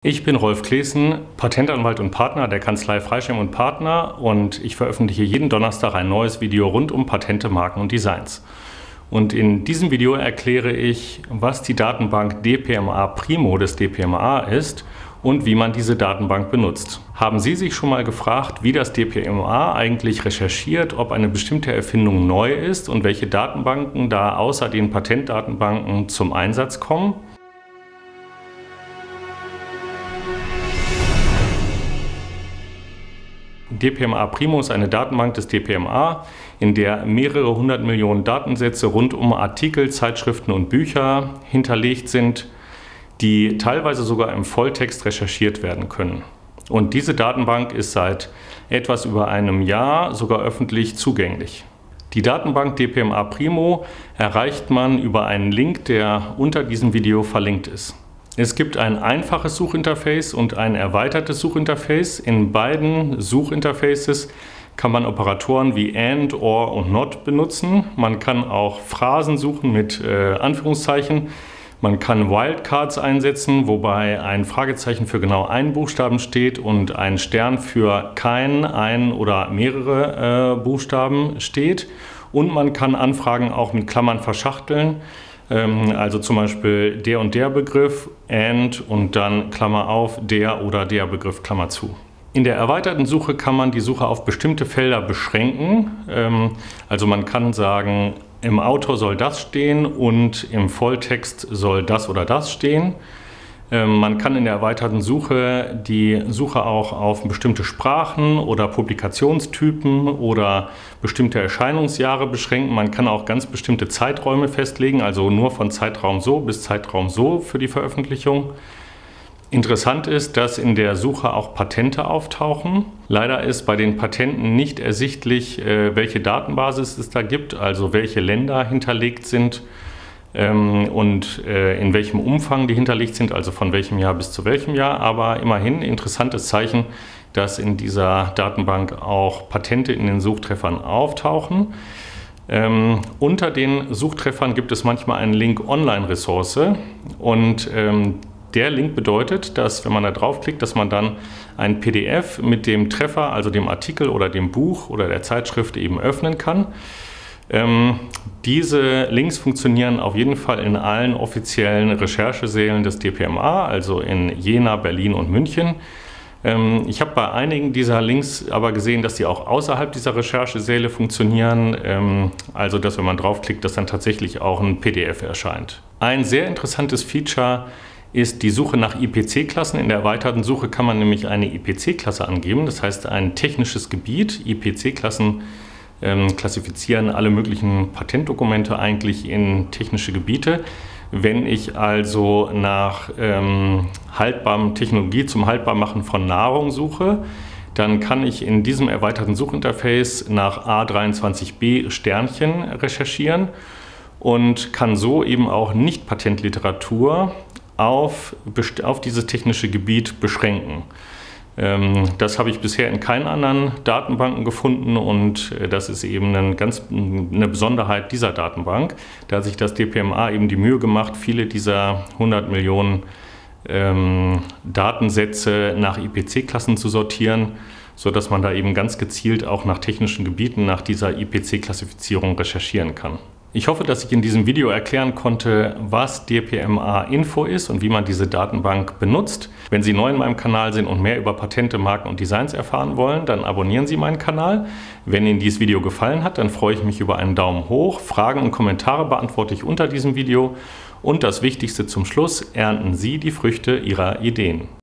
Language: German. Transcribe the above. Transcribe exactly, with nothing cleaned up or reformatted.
Ich bin Rolf Claessen, Patentanwalt und Partner der Kanzlei Freischem und Partner, und ich veröffentliche jeden Donnerstag ein neues Video rund um Patente, Marken und Designs. Und in diesem Video erkläre ich, was die Datenbank D P M A Primo des D P M A ist und wie man diese Datenbank benutzt. Haben Sie sich schon mal gefragt, wie das D P M A eigentlich recherchiert, ob eine bestimmte Erfindung neu ist und welche Datenbanken da außer den Patentdatenbanken zum Einsatz kommen? D P M A Primo ist eine Datenbank des D P M A, in der mehrere hundert Millionen Datensätze rund um Artikel, Zeitschriften und Bücher hinterlegt sind, die teilweise sogar im Volltext recherchiert werden können. Und diese Datenbank ist seit etwas über einem Jahr sogar öffentlich zugänglich. Die Datenbank D P M A Primo erreicht man über einen Link, der unter diesem Video verlinkt ist. Es gibt ein einfaches Suchinterface und ein erweitertes Suchinterface. In beiden Suchinterfaces kann man Operatoren wie AND, OR und NOT benutzen. Man kann auch Phrasen suchen mit äh, Anführungszeichen. Man kann Wildcards einsetzen, wobei ein Fragezeichen für genau einen Buchstaben steht und ein Stern für keinen, einen oder mehrere äh, Buchstaben steht. Und man kann Anfragen auch mit Klammern verschachteln. Also zum Beispiel der und der Begriff, AND und dann Klammer auf, der oder der Begriff, Klammer zu. In der erweiterten Suche kann man die Suche auf bestimmte Felder beschränken. Also man kann sagen, im Autor soll das stehen und im Volltext soll das oder das stehen. Man kann in der erweiterten Suche die Suche auch auf bestimmte Sprachen oder Publikationstypen oder bestimmte Erscheinungsjahre beschränken. Man kann auch ganz bestimmte Zeiträume festlegen, also nur von Zeitraum so bis Zeitraum so für die Veröffentlichung. Interessant ist, dass in der Suche auch Patente auftauchen. Leider ist bei den Patenten nicht ersichtlich, welche Datenbasis es da gibt, also welche Länder hinterlegt sind und in welchem Umfang die hinterlegt sind, also von welchem Jahr bis zu welchem Jahr. Aber immerhin interessantes Zeichen, dass in dieser Datenbank auch Patente in den Suchtreffern auftauchen. Ähm, unter den Suchtreffern gibt es manchmal einen Link Online-Ressource, und ähm, der Link bedeutet, dass, wenn man da draufklickt, dass man dann ein P D F mit dem Treffer, also dem Artikel oder dem Buch oder der Zeitschrift eben öffnen kann. Ähm, diese Links funktionieren auf jeden Fall in allen offiziellen Recherchesälen des D P M A, also in Jena, Berlin und München. Ähm, ich habe bei einigen dieser Links aber gesehen, dass die auch außerhalb dieser Recherchesäle funktionieren, ähm, also dass, wenn man draufklickt, dass dann tatsächlich auch ein P D F erscheint. Ein sehr interessantes Feature ist die Suche nach I P C-Klassen. In der erweiterten Suche kann man nämlich eine I P C-Klasse angeben, das heißt ein technisches Gebiet. I P C-Klassen ähm, klassifizieren alle möglichen Patentdokumente eigentlich in technische Gebiete. Wenn ich also nach ähm, haltbarem Technologie zum Haltbarmachen von Nahrung suche, dann kann ich in diesem erweiterten Suchinterface nach A dreiundzwanzig b Sternchen recherchieren und kann so eben auch Nicht-Patentliteratur auf, auf dieses technische Gebiet beschränken. Ähm, das habe ich bisher in keinen anderen Datenbanken gefunden, und das ist eben eine, ganz, eine Besonderheit dieser Datenbank. Da hat sich das D P M A eben die Mühe gemacht, viele dieser hundert Millionen ähm, Datensätze nach I P C-Klassen zu sortieren, sodass man da eben ganz gezielt auch nach technischen Gebieten nach dieser I P C-Klassifizierung recherchieren kann. Ich hoffe, dass ich in diesem Video erklären konnte, was D P M A Info ist und wie man diese Datenbank benutzt. Wenn Sie neu in meinem Kanal sind und mehr über Patente, Marken und Designs erfahren wollen, dann abonnieren Sie meinen Kanal. Wenn Ihnen dieses Video gefallen hat, dann freue ich mich über einen Daumen hoch. Fragen und Kommentare beantworte ich unter diesem Video. Und das Wichtigste zum Schluss: Ernten Sie die Früchte Ihrer Ideen.